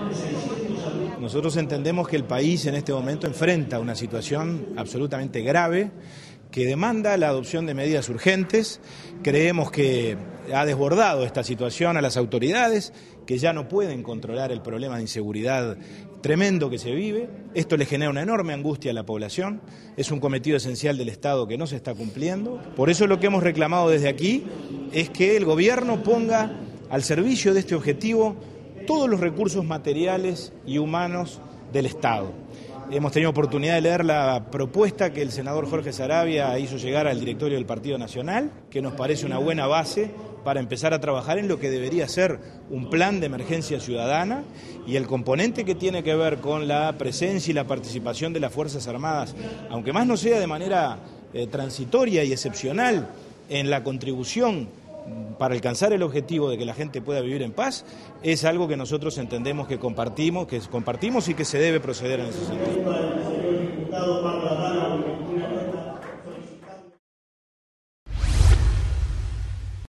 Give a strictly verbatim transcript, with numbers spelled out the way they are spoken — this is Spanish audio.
Nosotros entendemos que el país en este momento enfrenta una situación absolutamente grave que demanda la adopción de medidas urgentes. Creemos que ha desbordado esta situación a las autoridades, que ya no pueden controlar el problema de inseguridad tremendo que se vive. Esto le genera una enorme angustia a la población. Es un cometido esencial del Estado que no se está cumpliendo. Por eso lo que hemos reclamado desde aquí es que el gobierno ponga al servicio de este objetivo todos los recursos materiales y humanos del Estado. Hemos tenido oportunidad de leer la propuesta que el senador Jorge Saravia hizo llegar al directorio del Partido Nacional, que nos parece una buena base para empezar a trabajar en lo que debería ser un plan de emergencia ciudadana, y el componente que tiene que ver con la presencia y la participación de las Fuerzas Armadas, aunque más no sea de manera eh, transitoria y excepcional en la contribución para alcanzar el objetivo de que la gente pueda vivir en paz, es algo que nosotros entendemos que compartimos, que compartimos y que se debe proceder en ese sentido.